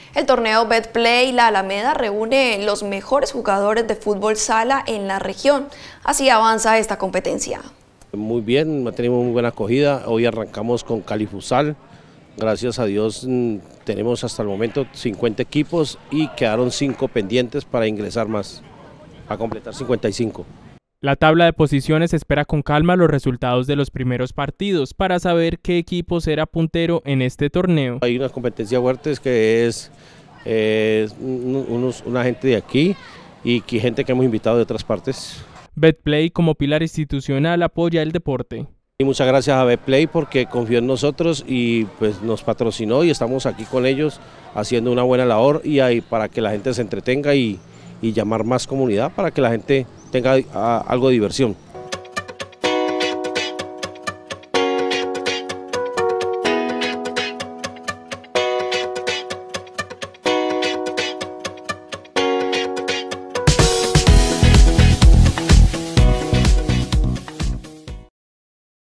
El torneo Betplay La Alameda reúne los mejores jugadores de fútbol sala en la región. Así avanza esta competencia. Muy bien, tenemos muy buena acogida. Hoy arrancamos con Cali Futsal. Gracias a Dios tenemos hasta el momento 50 equipos y quedaron 5 pendientes para ingresar más, a completar 55. La tabla de posiciones espera con calma los resultados de los primeros partidos para saber qué equipo será puntero en este torneo. Hay una competencia fuerte que es una gente de aquí y gente que hemos invitado de otras partes. Betplay como pilar institucional apoya el deporte. Y muchas gracias a Betplay porque confió en nosotros y pues nos patrocinó y estamos aquí con ellos haciendo una buena labor y ahí para que la gente se entretenga y llamar más comunidad para que la gente tenga algo de diversión.